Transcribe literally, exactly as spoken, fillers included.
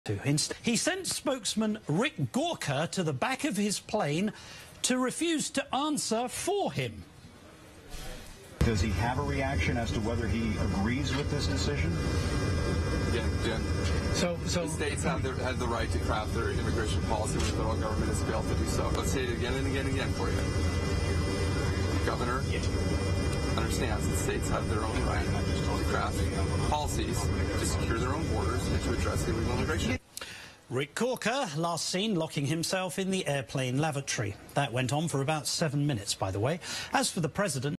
He sent spokesman Rick Gorka to the back of his plane to refuse to answer for him. Does he have a reaction as to whether he agrees with this decision? Yeah, Jim. So, so the states have the, have the right to craft their immigration policy when the federal government has failed to do so. Let's say it again and again and again for you. The governor understands that states have their own right to craft policies to secure their own borders and to address illegal immigration. Rick Gorka, last seen locking himself in the airplane lavatory. That went on for about seven minutes, by the way. As for the president,